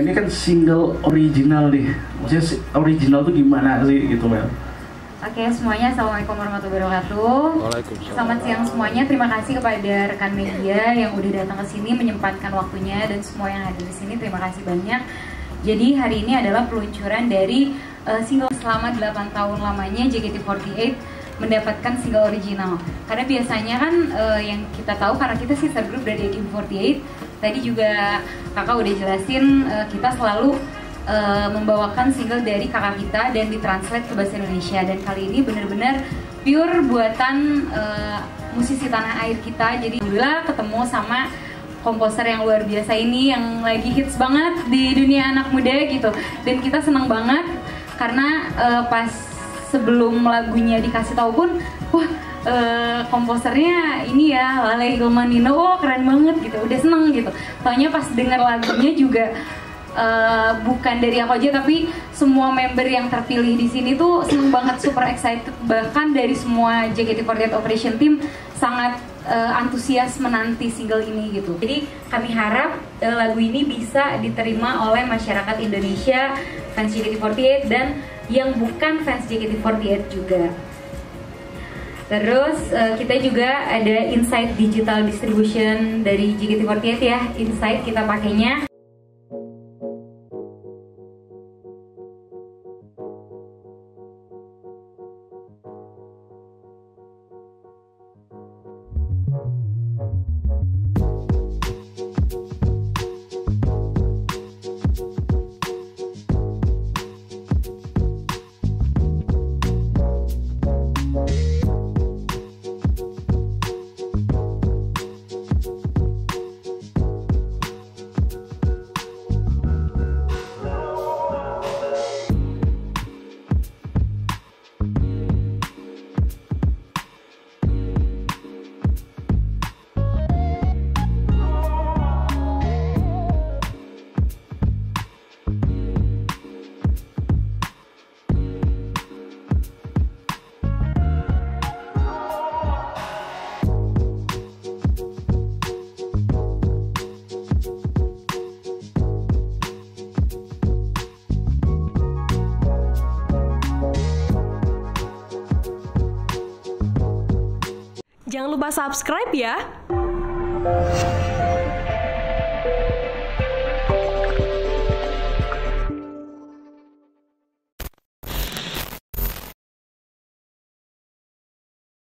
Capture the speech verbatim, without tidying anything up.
ini kan single original nih. Maksudnya original tuh gimana sih gitu, Mel? Oke, semuanya assalamualaikum warahmatullahi wabarakatuh. Waalaikumsalam. Selamat siang semuanya. Terima kasih kepada rekan media yang udah datang ke sini menyempatkan waktunya, dan semua yang hadir di sini terima kasih banyak. Jadi hari ini adalah peluncuran dari uh, single selama delapan tahun lamanya J K T empat delapan mendapatkan single original. Karena biasanya kan uh, yang kita tahu, karena kita sister group dari A K B empat delapan, tadi juga kakak udah jelasin, uh, kita selalu uh, membawakan single dari kakak kita dan ditranslate ke bahasa Indonesia. Dan kali ini benar-benar pure buatan uh, musisi tanah air kita. Jadi alhamdulillah ketemu sama komposer yang luar biasa ini, yang lagi hits banget di dunia anak muda gitu. Dan kita senang banget karena uh, pas sebelum lagunya dikasih tahu pun, wah uh, komposernya ini ya Lale Hilmanino, oh keren banget gitu, udah seneng gitu. Taunya pas denger lagunya juga uh, bukan dari aku aja, tapi semua member yang terpilih di sini tuh seneng banget, super excited. Bahkan dari semua J K T empat delapan Operation Team sangat uh, antusias menanti single ini gitu. Jadi kami harap uh, lagu ini bisa diterima oleh masyarakat Indonesia, fans J K T empat delapan, dan yang bukan fans J K T empat delapan juga. Terus uh, kita juga ada Insight Digital Distribution dari J K T empat delapan ya. Insight kita pakainya. Jangan lupa subscribe ya.